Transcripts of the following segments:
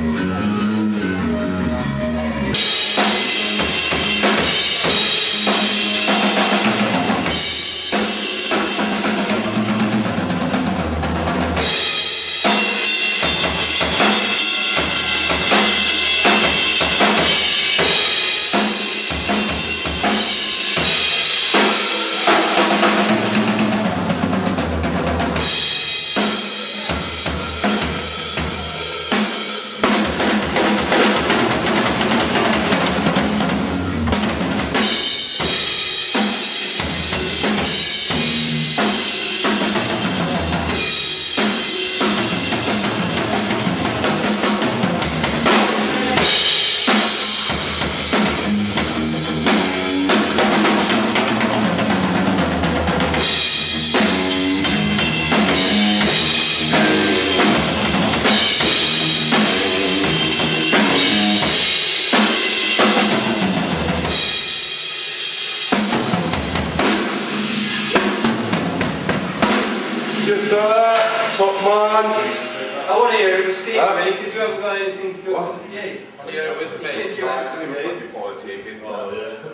Top man. I want to hear it with Steve, really, because you haven't got anything to go on. Yeah. I want to hear it with the bass. Before I take it. Oh,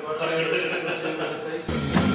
yeah.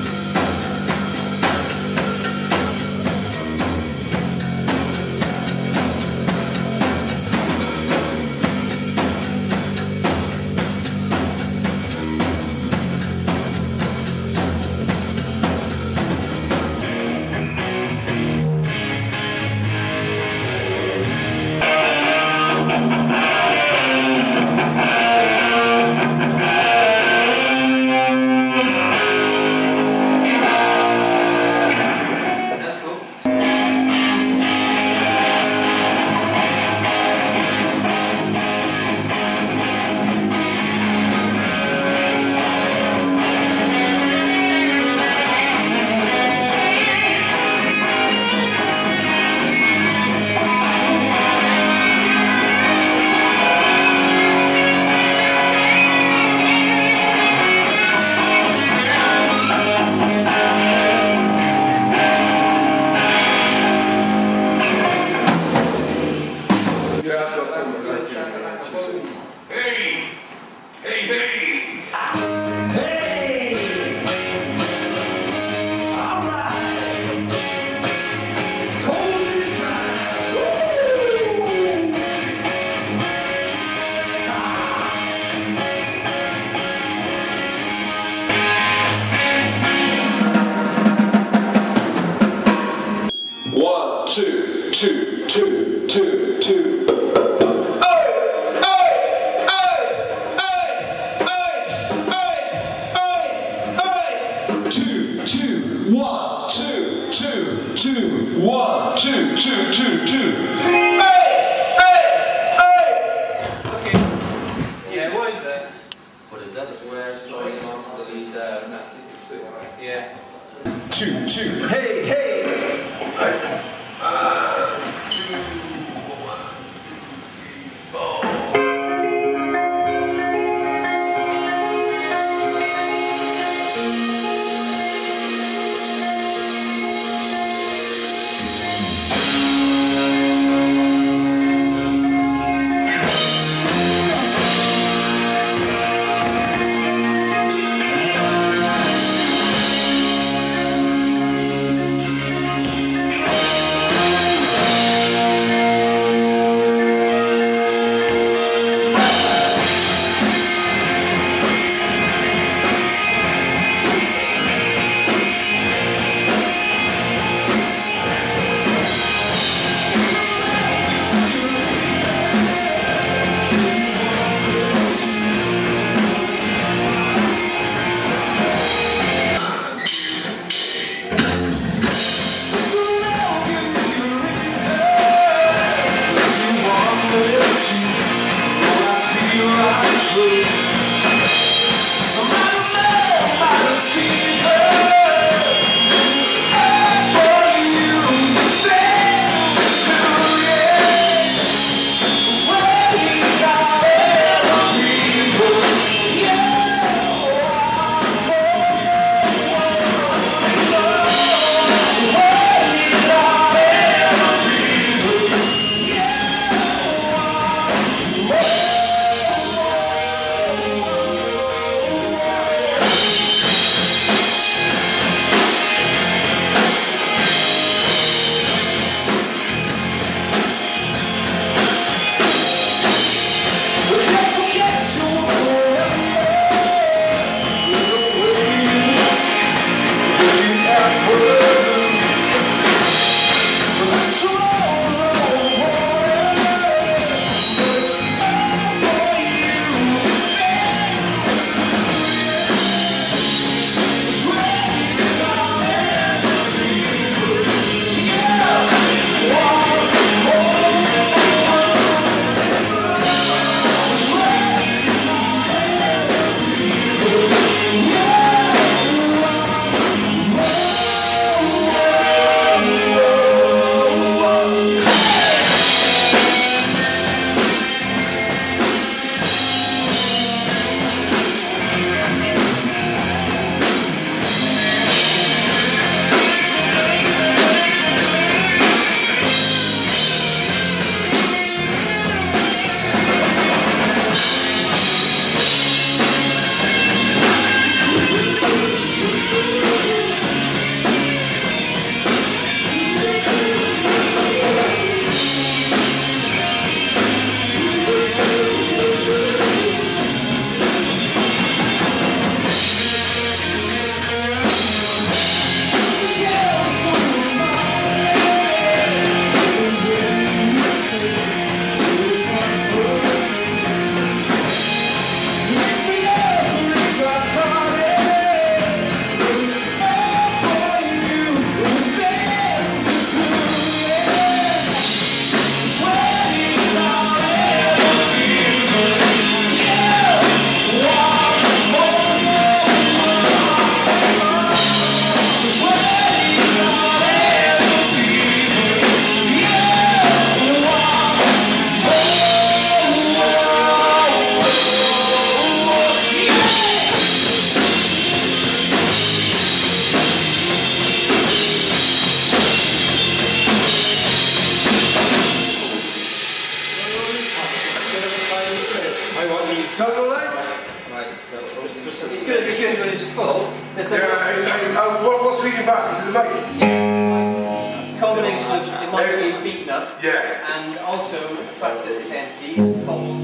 So all right? Right, so it's going to be good when it's full. What's feeding back? Is it the mic? Yeah, it's a combination of it might be beaten up, yeah, and also the fact that it's empty and cold.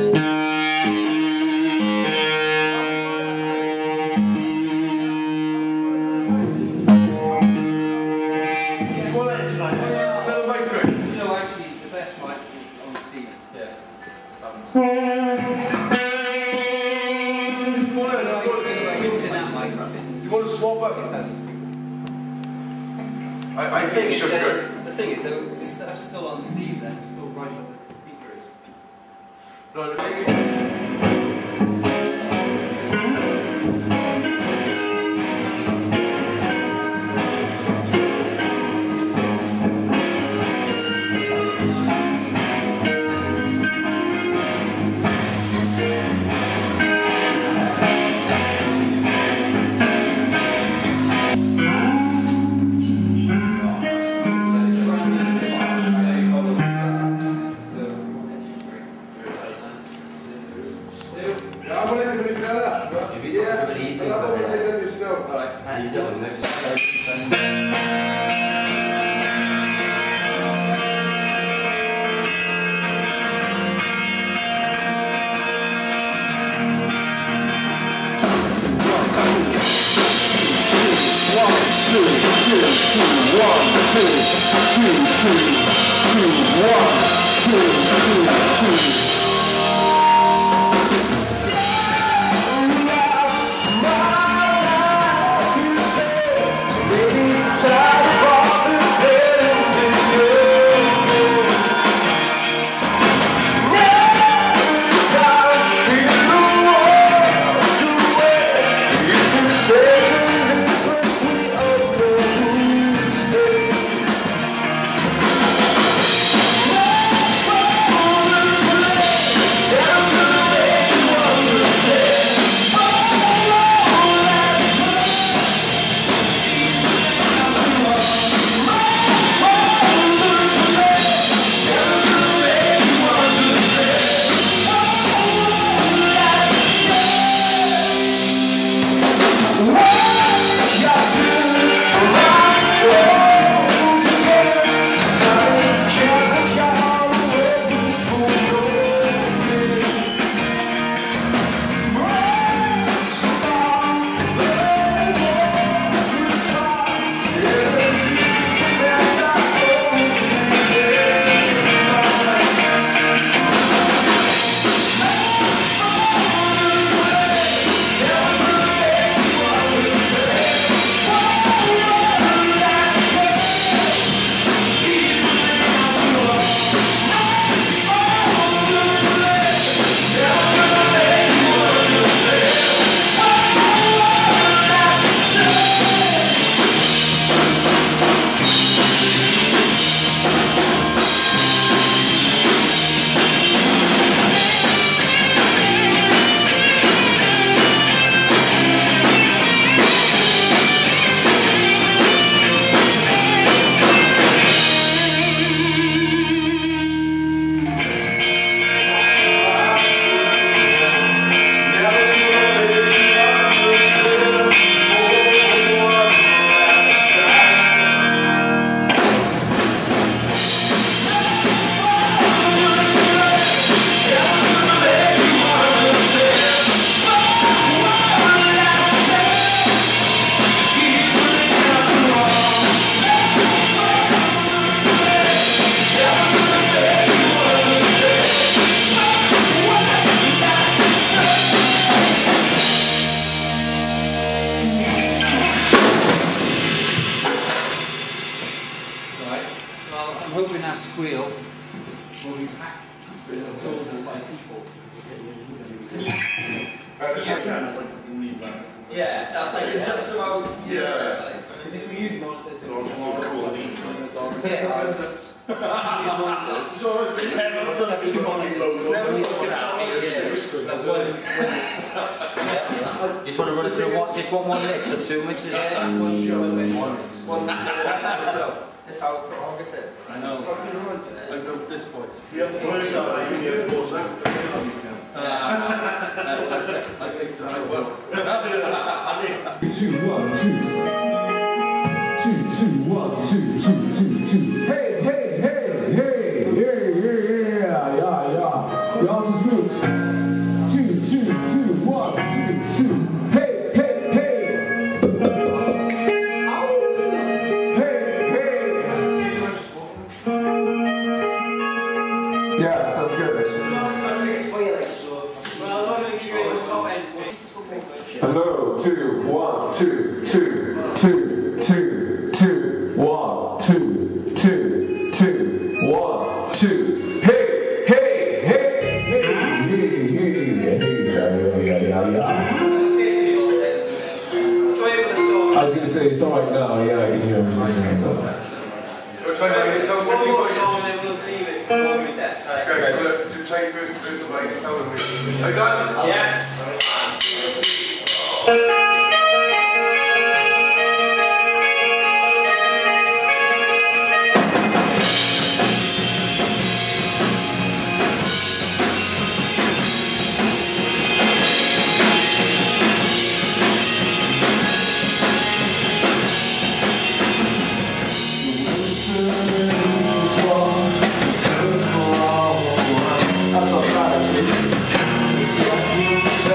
Do you want to swap up? I think it should go. The thing is, though, that's still on Steve then, it's still right where the speaker is. Squeal will be absorbed by people. Yeah, that's like just about. Yeah. Because if we use monitors, use Just want to run it through what? Just one mix or two mixes? Yeah, just one shot. One myself. That's how prerogative. I know. I built this point. You have to work out, you need a 4 seconds. 2, 1, 2. 2, 2, 1, 2, 2, 2, 2. Hey, hey, hey, hey, yeah. Y'all is good. 2, 2, 2, 1, 2, 2. Hey, hey, hey. Hey, hey. Yeah, sounds good. Hello, 2, 1, 2, 2, 2, 2, 2, 1, 2, 2, 2, 1, 2. Hey, hey, hey, I was going to say, it's alright now, yeah, I can hear everything. One more song and then we'll leave it. We'll leave that. Okay, look, do Jay first do something and tell them this. Hey guys? Yeah. That's not bad actually. It's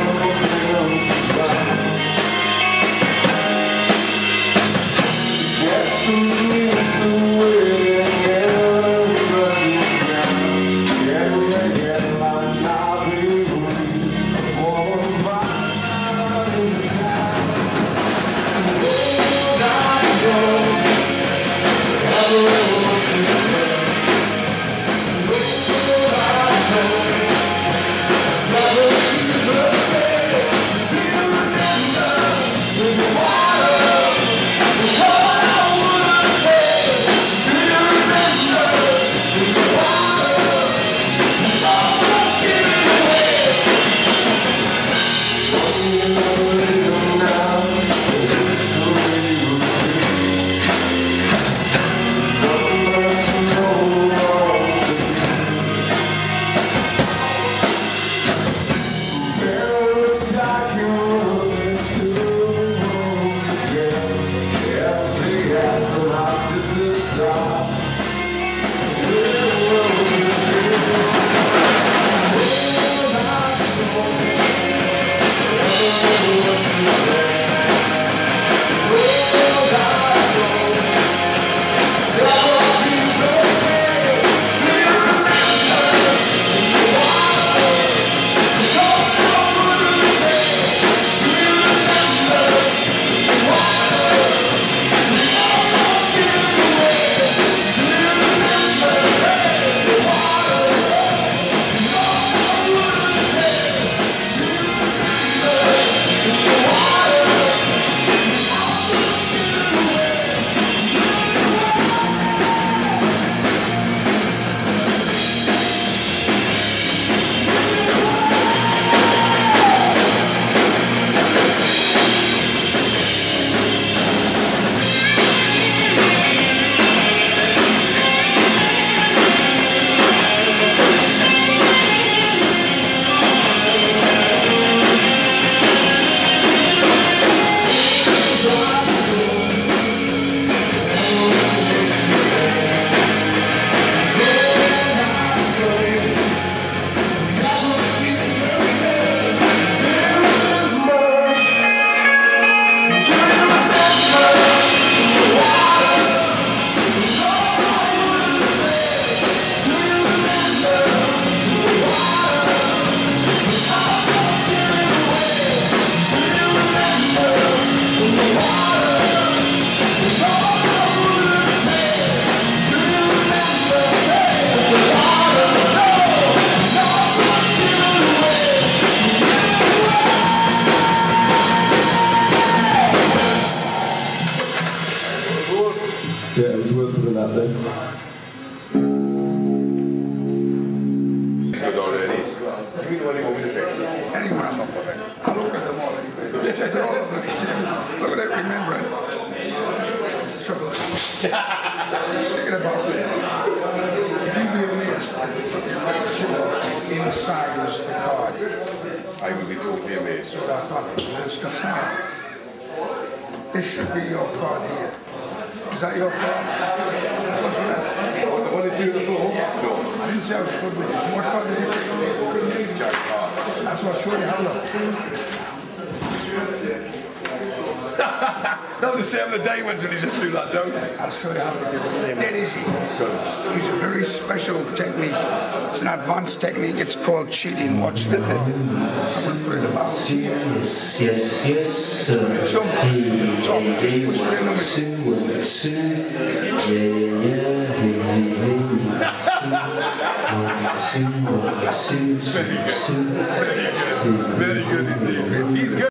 Yeah, it was worth it that day. Good already. Anyone I'm not bothered. I look at them all. Just check it all over. Look at it, remember it. Shuffle it. Stick it about there. If you be amazed, put your shoe off in the side is the card. I will be totally amazed. So that card stuff now. This should be your card here. Is that your card? What's that? The one that's through the floor? No. I didn't say I was good with it. What card did you take? Jack Hearts. That's what I'll show you how look. That was the same the diamonds when he just threw that down. I'll show you how to do it. It's dead easy. It's a very special technique. It's an advanced technique. It's called cheating. Watch the thing. I'm going to put it about here. Yes, yes, yes. Jump. Top. Just push it in the middle. Very good indeed. He's good.